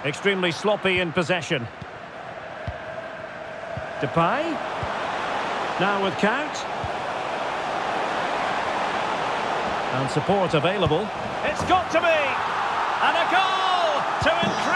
Extremely sloppy in possession. Depay. Now with count. And support available. It's got to be! And a goal to increase.